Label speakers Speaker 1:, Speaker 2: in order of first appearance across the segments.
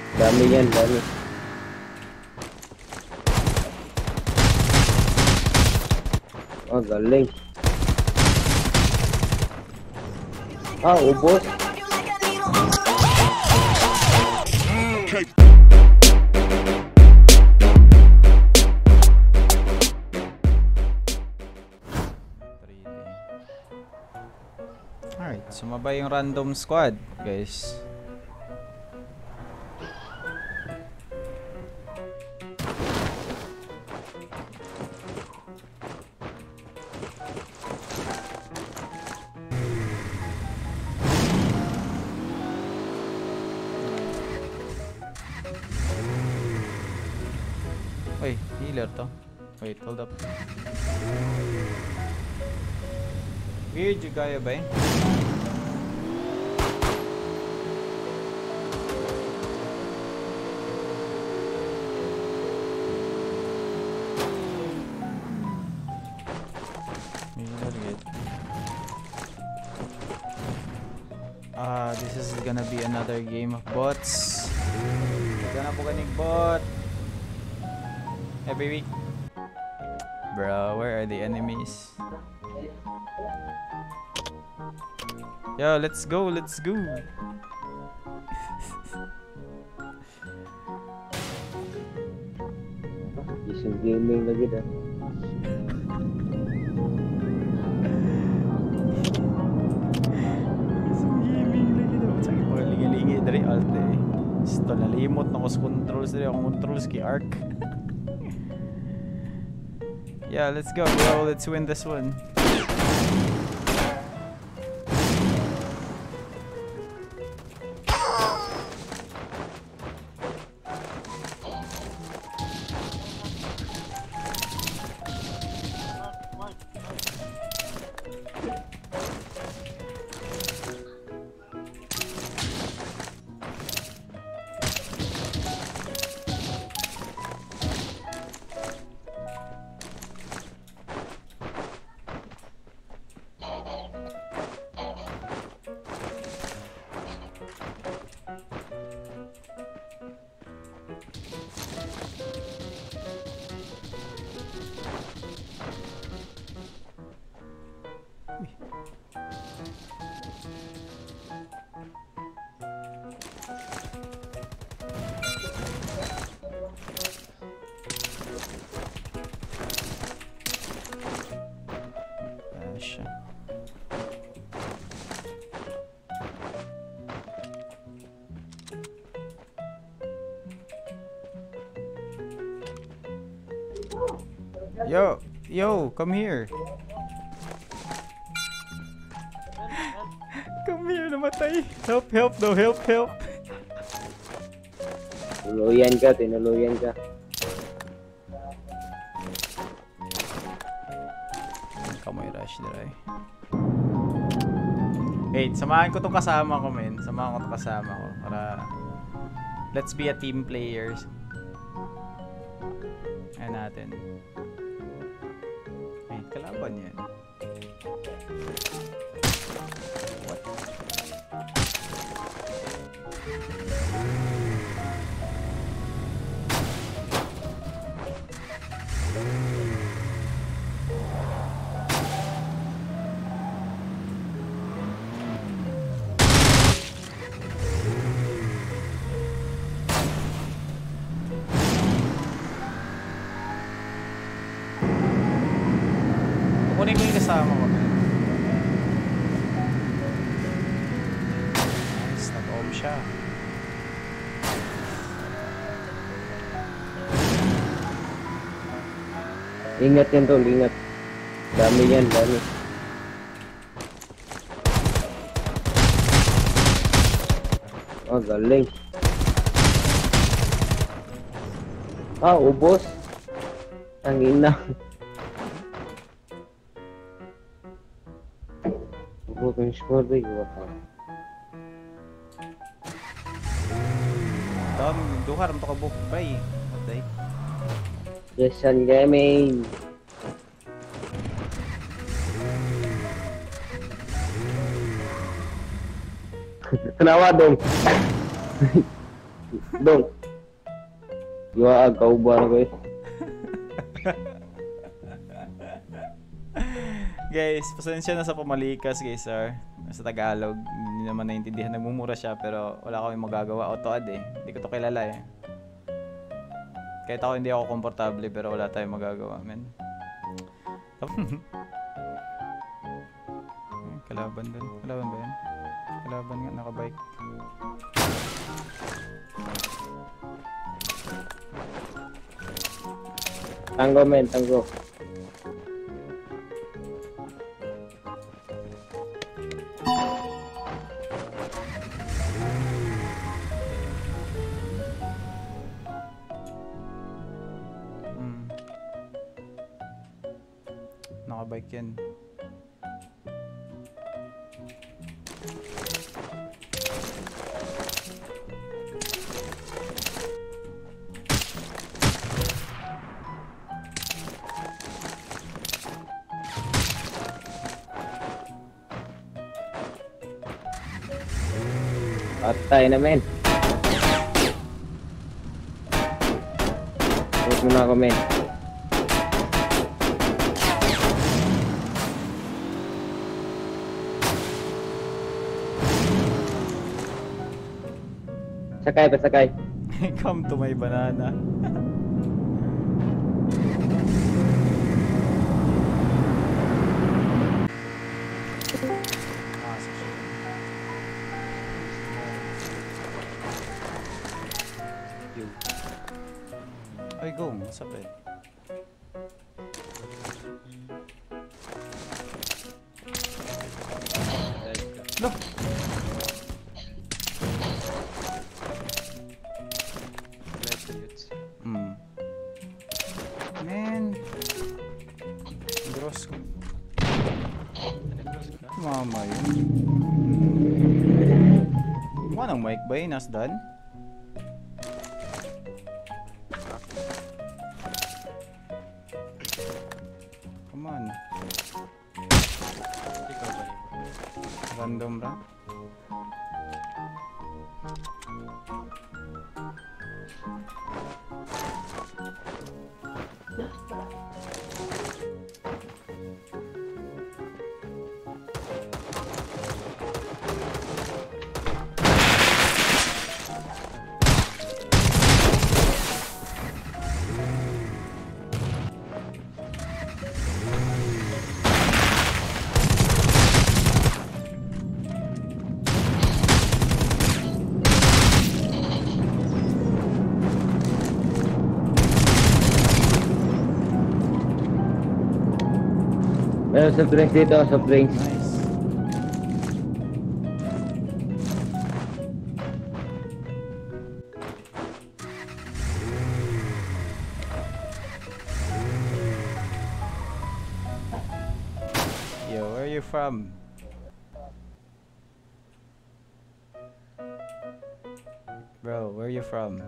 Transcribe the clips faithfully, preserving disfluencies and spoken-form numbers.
Speaker 1: Dami yan, dami. Oh, galing. Ah, ubos.
Speaker 2: Alright, sumabay yung random squad, guys. Wait, healer to. Wait, hold up. Weird yung kaya ba eh? Ah, uh, this is gonna be another game of bots. Gana po kanig bot. Every week. Bro, where are the enemies? Yo, let's go, let's go.
Speaker 1: Isang gaming lagi dah.
Speaker 2: Isang gaming lagi dah. Sa mga lingi-lingi dari alt eh. Sto nalimot na ko sa controls dari ako controls kay Arc. Yeah, let's go, bro. Let's win this one. Yo, yo, come here. Come here, namatay. Help, help, no, help, help.
Speaker 1: Tinuluyan ka, tinuluyan ka.
Speaker 2: Kamoy rush dry. Hey, samahan ko tong kasama ko, men. Samahan ko tong kasama ko para let's be a team players. Ayan natin. Hey, kalaban yan. What? Kunin ko yung kasama ko. Nice, nag-om siya.
Speaker 1: Ingat yan tol, ingat. Dami yan, dami. Oh, galing. Ah, ubos. Ang ina. Ubos yung score ba yun?
Speaker 2: Dami, duhar mo ka bukay. Okay.
Speaker 1: Yes, Sun Gaming. Kenapa dong? Dong. Gua kauban ko eh.
Speaker 2: Guys, pasensya na sa pamalikas guys sir. Sa Tagalog, hindi naman naintindihan. Nagmumura siya pero wala kami magagawa. Auto-ad eh. Hindi ko to kilala eh. Kahit ako hindi ako komportable pero wala tayong magagawa, men. Kalaban dun. Kalaban ba yan? Kalaban nga, nakabike.
Speaker 1: Tanggo men, tanggo.
Speaker 2: Hmm. Nakabike yan.
Speaker 1: Patay na men. Huwag mo na ako men. Sakay pa sakay.
Speaker 2: Come to my banana. Ay, go. Masapit. Look! Hmm. Man. Gross ko. Mama yun. Mukha ng mic ba yun? Nasdan? Come on. Random ra?
Speaker 1: Meron soft drinks dito, soft drinks.
Speaker 2: Nice. Yo, where are you from? Bro, where are you from?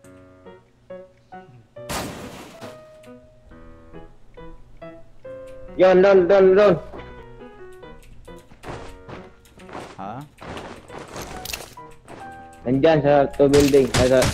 Speaker 1: Yon, don, don, don.
Speaker 2: Ha?
Speaker 1: Nandyan sa two building. Ay, sa...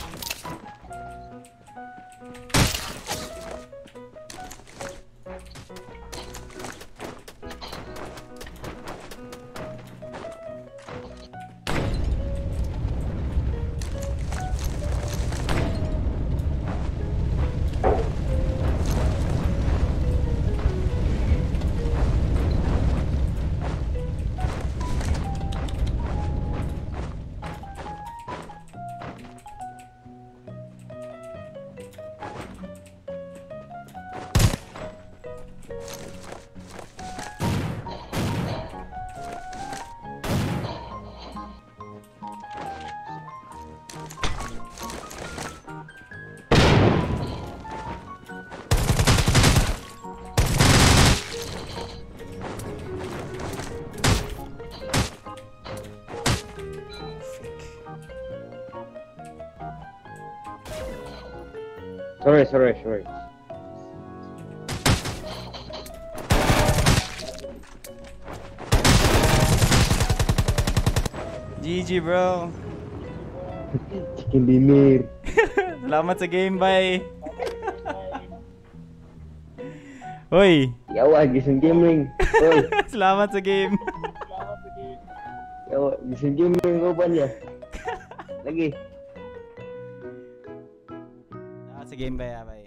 Speaker 1: Sorry, sorry, sorry.
Speaker 2: G G, bro.
Speaker 1: Kindimir.
Speaker 2: Salamat sa game, bye. Hoy,
Speaker 1: Yawa, gising gaming. Oy,
Speaker 2: salamat sa game.
Speaker 1: yawa, gising gaming ko pa niya. Lagi.
Speaker 2: Salamat sa game, bye, bye.